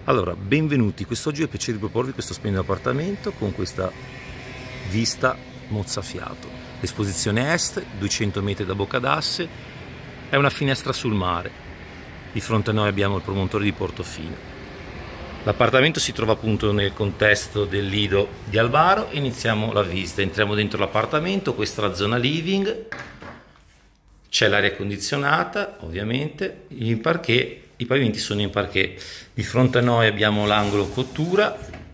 Allora, benvenuti. Quest'oggi ho il piacere di proporvi questo splendido appartamento con questa vista mozzafiato. L'esposizione est, 200 metri da Boccadasse, è una finestra sul mare. Di fronte a noi abbiamo il promontorio di Portofino. L'appartamento si trova appunto nel contesto del lido di Albaro e iniziamo la visita. Entriamo dentro l'appartamento, questa è la zona living, c'è l'aria condizionata ovviamente, in parquet. I pavimenti sono in parquet. Di fronte a noi abbiamo l'angolo cottura,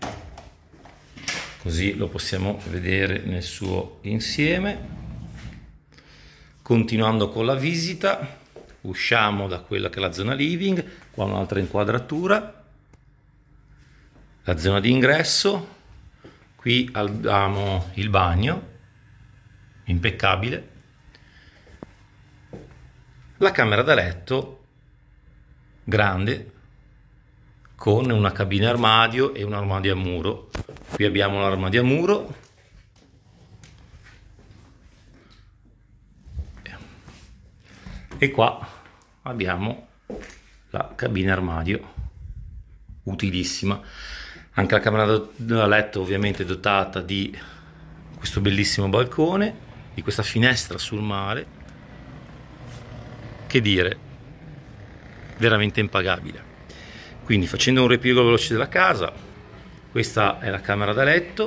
così lo possiamo vedere nel suo insieme. Continuando con la visita, usciamo da quella che è la zona living, qua un'altra inquadratura, la zona di ingresso, qui abbiamo il bagno, impeccabile, la camera da letto grande con una cabina armadio e un armadio a muro. Qui abbiamo l'armadio a muro e qua abbiamo la cabina armadio, utilissima. Anche la camera da letto ovviamente dotata di questo bellissimo balcone, di questa finestra sul mare, che dire, veramente impagabile. Quindi, facendo un ripiego veloce della casa, questa è la camera da letto,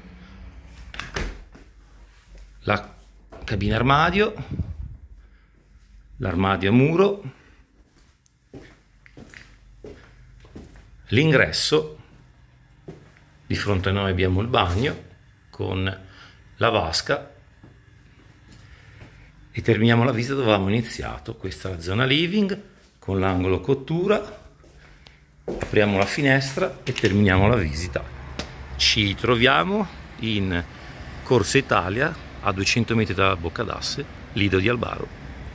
la cabina armadio, l'armadio a muro, l'ingresso. Di fronte a noi abbiamo il bagno con la vasca e terminiamo la visita dove avevamo iniziato. Questa è la zona living con l'angolo cottura, apriamo la finestra e terminiamo la visita. Ci troviamo in Corso Italia, a 200 metri da Boccadasse, lido di Albaro.